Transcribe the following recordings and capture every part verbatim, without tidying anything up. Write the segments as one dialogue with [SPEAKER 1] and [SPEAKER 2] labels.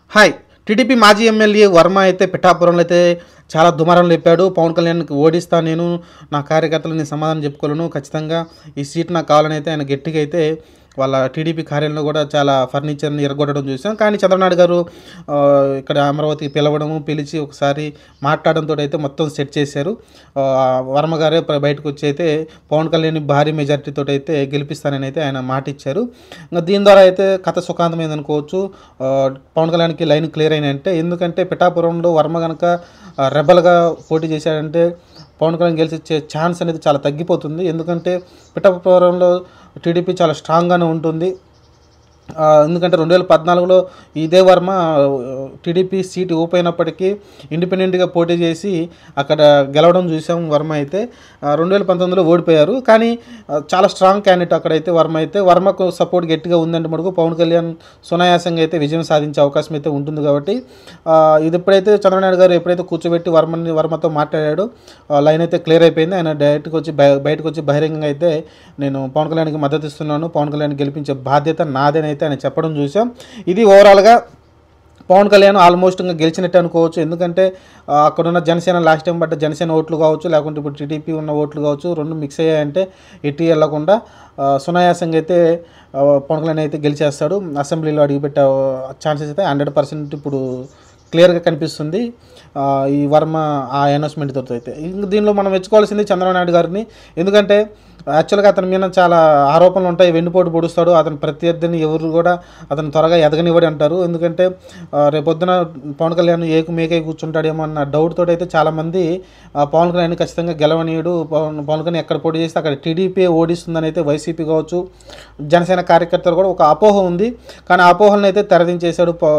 [SPEAKER 1] Hi. TDP మాజీ MLA Varma అయితే పిఠాపురంలో అయితే చాలా దుమారం లేపాడు. పవన్ కళ్యాణ్‌కి ఓడిస్తా నేను, నా కార్యకర్తలు నేను సమాధానం చెప్పుకోలేను, ఖచ్చితంగా ఈ సీట్ నాకు కావాలని అయితే ఆయన గట్టిగా అయితే వాళ్ళ టీడీపీ కార్యాలయంలో కూడా చాలా ఫర్నిచర్‌ని ఇరగొట్టడం చూసాం. కానీ చంద్రబాబు గారు ఆహ్, ఇక్కడ అమరావతికి పిలవడము, పిలిచి ఒకసారి మాట్లాడడంతో అయితే మొత్తం సెట్ చేశారు. ఆహ్, వర్మ గారే ప బయటకు వచ్చి అయితే పవన్ కళ్యాణ్‌ని భారీ మెజారిటీతో అయితే గెలిపిస్తానని అయితే ఆయన మాట ఇచ్చారు. ఇంక దీని ద్వారా అయితే కథ సుఖాంతమైంది అనుకోవచ్చు. ఆహ్, పవన్ కళ్యాణ్‌కి లైన్ క్లియర్ అయినంటే, ఎందుకంటే పిఠాపురంలో వర్మ గనక ఆహ్, రెబెల్‌గా పోటీ చేశాడంటే పవన్ కళ్యాణ్ గెలిచే ఛాన్స్ అనేది చాలా తగ్గిపోతుంది. ఎందుకంటే పిఠాపురంలో టీడీపీ చాలా స్ట్రాంగ్‌గానే ఉంటుంది. ఆహ్, ఎందుకంటే రెండు వేల పద్నాలుగులో ఇదే వర్మ టీడీపీ సీట్ ఓపెనప్పటికీ ఇండిపెండెంట్‌గా పోటీ చేసి అక్కడ గెలవడం చూసాం వర్మ అయితే. ఆహ్, రెండు వేల పంతొమ్మిదిలో ఓడిపోయారు. కానీ ఆహ్, చాలా స్ట్రాంగ్ క్యాండిడేట్ అక్కడైతే వర్మ అయితే. వర్మకు సపోర్ట్ గట్టిగా ఉందంటే మటుకు పవన్ కళ్యాణ్ సునాయాసంగా అయితే విజయం సాధించే అవకాశం అయితే ఉంటుంది కాబట్టి ఆహ్, ఇది ఎప్పుడైతే చంద్రబాబు నాయుడు గారు ఎప్పుడైతే కూర్చోబెట్టి వర్మని వర్మతో మాట్లాడాడో ఆహ్, లైన్ అయితే క్లియర్ అయిపోయింది. ఆయన డైరెక్ట్‌గా వచ్చి బయ బయటకు వచ్చి బహిరంగంగా అయితే నేను పవన్ కళ్యాణ్‌కి మద్దతు ఇస్తున్నాను, పవన్ కళ్యాణ్ గెలిపించే బాధ్యత నాదేనైతే ఆయన చెప్పడం చూసాం. ఇది ఓవరాల్‌గా పవన్ కళ్యాణ్ ఆల్మోస్ట్ ఇంకా గెలిచినట్టు అనుకోవచ్చు. ఎందుకంటే ఆహ్, అక్కడున్న జనసేన లాస్ట్ టైం పడ్డ జనసేన ఓట్లు కావచ్చు, లేకుంటే ఇప్పుడు టీడీపీ ఉన్న ఓట్లు కావచ్చు, రెండు మిక్స్ అయ్యాయంటే ఎటు ఎళ్ళకుండా ఆహ్, సునాయాసంగా అయితే ఆహ్, పవన్ కళ్యాణ్ అయితే గెలిచేస్తాడు. అసెంబ్లీలో అడుగుపెట్టే ఛాన్సెస్ అయితే హండ్రెడ్ పర్సెంట్ ఇప్పుడు క్లియర్‌గా కనిపిస్తుంది. ఆహ్, ఈ వర్మ ఆ అనౌన్స్‌మెంట్‌తో అయితే. ఇంక దీనిలో మనం మెచ్చుకోవాల్సింది చంద్రబాబు నాయుడు గారిని. ఎందుకంటే యాక్చువల్‌గా అతని మీద చాలా ఆరోపణలు ఉంటాయి. వెన్నుపోటు పొడుస్తాడు. అతని ప్రత్యర్థిని ఎవరు కూడా అతను త్వరగా ఎదగనివ్వడు అంటారు. ఎందుకంటే ఆహ్, రేపొద్దున పవన్ కళ్యాణ్ ఏకు మేకై కూర్చుంటాడేమో అన్న డౌట్ తోటి అయితే చాలామంది ఆహ్, పవన్ కళ్యాణ్‌ని ఖచ్చితంగా గెలవనీయడు, పవన్ పవన్ కళ్యాణ్ ఎక్కడ పోటీ చేస్తే అక్కడ టీడీపీ ఓడిస్తుందని అయితే వైసీపీ కావచ్చు, జనసేన కార్యకర్తలు కూడా ఒక అపోహ ఉంది. కానీ ఆ అపోహలను అయితే తెరదించేశాడు ప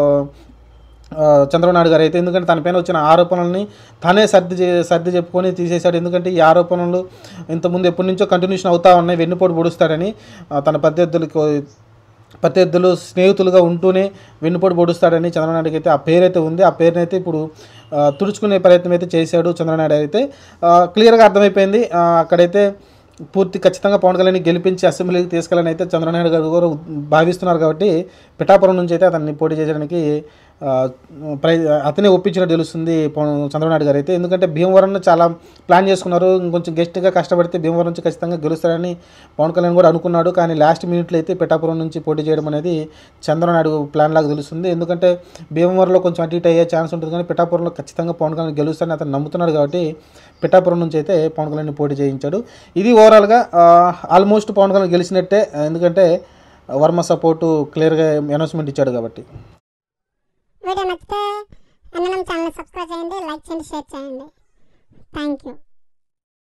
[SPEAKER 1] ఆహ్, చంద్రబాబు నాయుడు గారు అయితే. ఎందుకంటే తన పైన వచ్చిన ఆరోపణల్ని తనే సర్ది చే సర్ది చెప్పుకొని తీసేశాడు. ఎందుకంటే ఈ ఆరోపణలు ఇంతకుముందు ఎప్పటి నుంచో కంటిన్యూషన్ అవుతా ఉన్నాయి. వెన్నుపోటు పొడుస్తాడని ఆహ్, తన ప్రత్యర్థులకు ప్రత్యర్థులు స్నేహితులుగా ఉంటూనే వెన్నుపోటు పొడుస్తాడని చంద్రబాబు నాయుడుకి అయితే ఆ పేరైతే ఉంది. ఆ పేరునైతే ఇప్పుడు ఆహ్, తుడుచుకునే ప్రయత్నం అయితే చేశాడు చంద్రబాబు నాయుడు అయితే. ఆహ్, క్లియర్‌గా అర్థమైపోయింది. ఆహ్, అక్కడైతే పూర్తి ఖచ్చితంగా పవన్ కళ్యాణ్‌ని గెలిపించి అసెంబ్లీకి తీసుకెళ్ళని అయితే చంద్రబాబు నాయుడు గారు కూడా భావిస్తున్నారు కాబట్టి పిఠాపురం నుంచి అయితే అతన్ని పోటీ చేయడానికి ఆహ్, ప్రయ అతనే ఒప్పించినట్టు తెలుస్తుంది పవన్ చంద్రబాబు నాయుడు గారు అయితే. ఎందుకంటే భీమవరంలో చాలా ప్లాన్ చేసుకున్నారు. ఇంకొంచెం గట్టిగా కష్టపడితే భీమవరం నుంచి ఖచ్చితంగా గెలుస్తారని పవన్ కళ్యాణ్ కూడా అనుకున్నాడు. కానీ లాస్ట్ మినిట్‌లో అయితే పిఠాపురం నుంచి పోటీ చేయడం అనేది చంద్రబాబు నాయుడు ప్లాన్ లాగా తెలుస్తుంది. ఎందుకంటే భీమవరంలో కొంచెం అటు ఇటు అయ్యే ఛాన్స్ ఉంటుంది. కానీ పిఠాపురంలో ఖచ్చితంగా పవన్ కళ్యాణ్ గెలుస్తారని అతను నమ్ముతున్నాడు కాబట్టి పిఠాపురం నుంచి అయితే పవన్ కళ్యాణ్‌ని పోటీ చేయించాడు. ఇది ఓవరాల్‌గా ఆహ్, ఆల్మోస్ట్ పవన్ కళ్యాణ్ గెలిచినట్టే. ఎందుకంటే వర్మ సపోర్టు క్లియర్‌గా అనౌన్స్‌మెంట్ ఇచ్చాడు కాబట్టి.
[SPEAKER 2] వీడియో నచ్చితే ఎన్ఎన్ఎం ఛానల్ సబ్స్క్రైబ్ చేయండి, లైక్ చేయండి, షేర్ చేయండి. Thank you.